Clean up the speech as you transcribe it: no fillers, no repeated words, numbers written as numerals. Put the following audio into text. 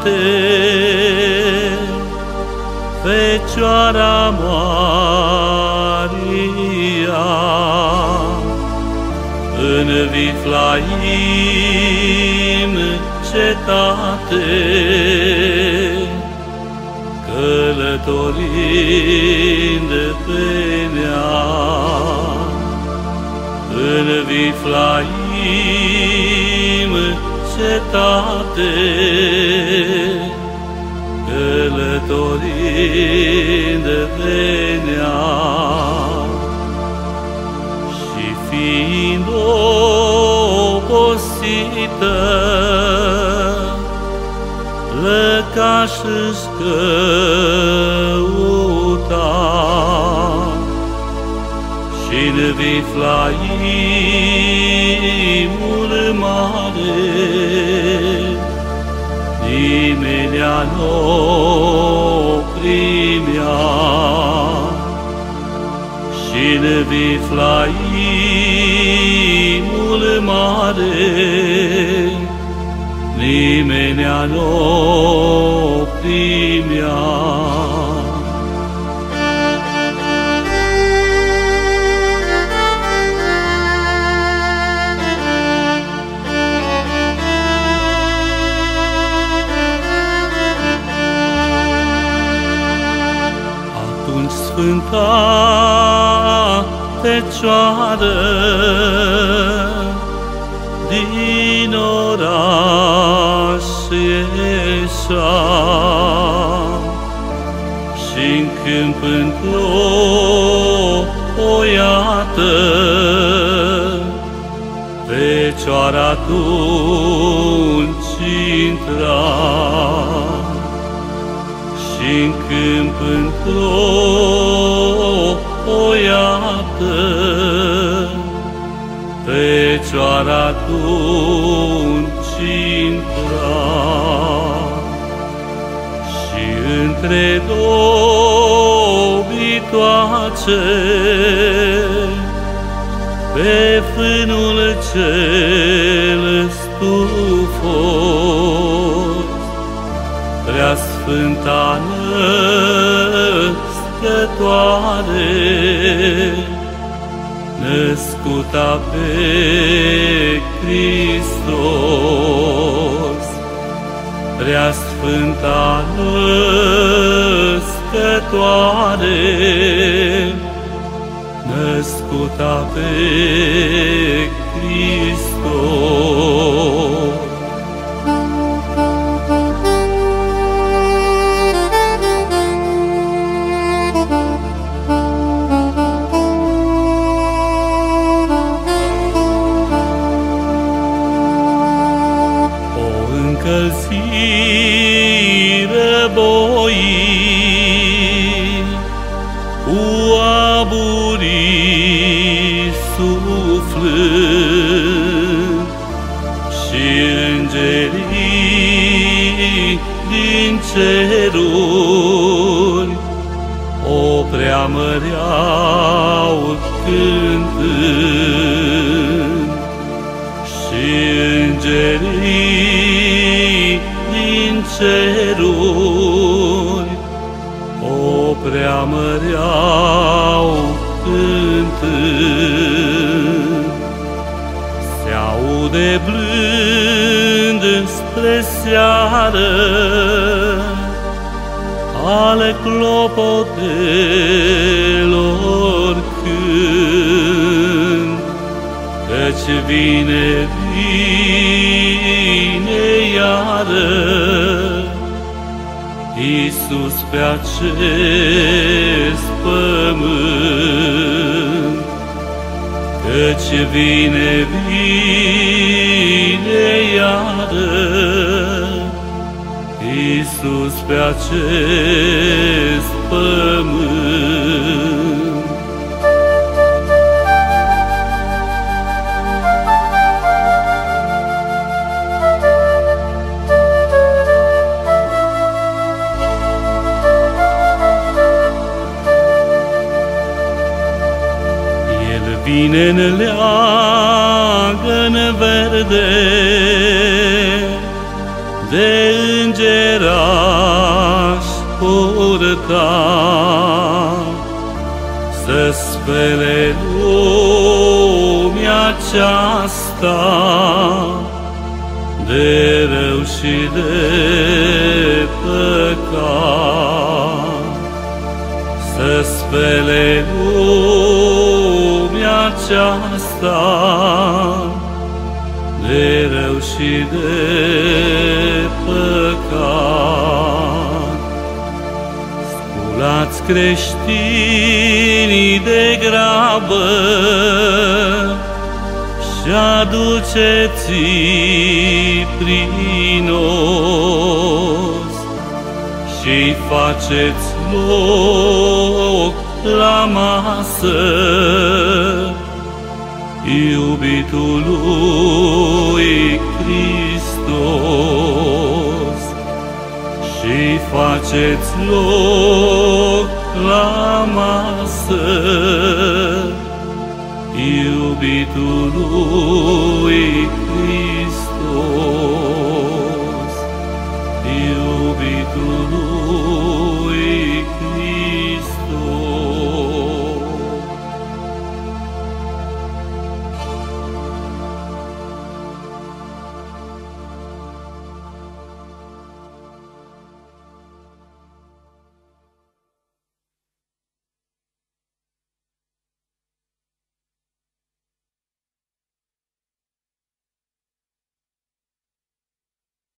Fecioara Maria, în Viflaim cetate, călătorind pe neam, în Viflaim cetate, călătorind pe neam, și fiind obosită, lăcaș își căuta, și-n Viflaimul mare nimenea n-o primea, și-n Viflaimul mare nimenea n-o primea. Sfânta Fecioară din oraș ieșea, și-n câmp înploiată Fecioara atunci intra, și-n câmp înploiată Fecioara atunci intra, și între dobitoace pe fânul cel stufos, Preasfânta Născătoare, născuta pe Hristos, Preasfânta Născătoare, născuta pe Hristos. Încălzire boi cu aburii suflând, și îngerii din ceruri o preamăreau cântând, și îngerii din ceruri o preamăreau cântând. Se aude blând spre seară ale clopotelor cânt, căci vine iară Iisus pe acest pământ, căci vine iară Iisus pe acest pământ. Vine-n leagăn verde de îngeraș purta, să spele lumea aceasta de rău și de păcat, să spele lumea aceasta de rău și de păcat. Sculați creștinii de grabă și aduceți-i prin os și faceți loc la masă iubitului Hristos, și faceți loc la masă iubitului Hristos, iubitului